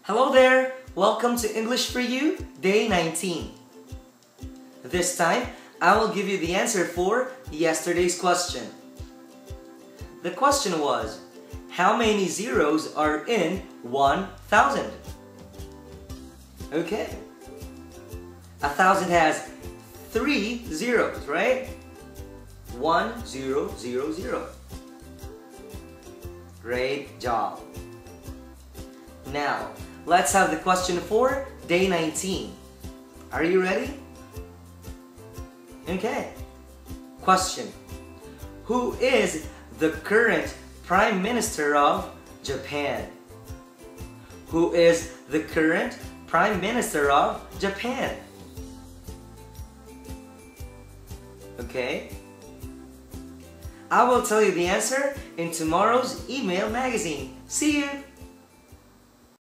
Hello there! Welcome to English for You, Day 19. This time, I will give you the answer for yesterday's question. The question was, how many zeros are in 1,000? Okay. 1,000 has 3 zeros, right? 1, 0, 0, 0. Great job. Now, let's have the question for day 19. Are you ready? Okay. Question. Who is the current Prime Minister of Japan? Who is the current Prime Minister of Japan? Okay. I will tell you the answer in tomorrow's email magazine. See you!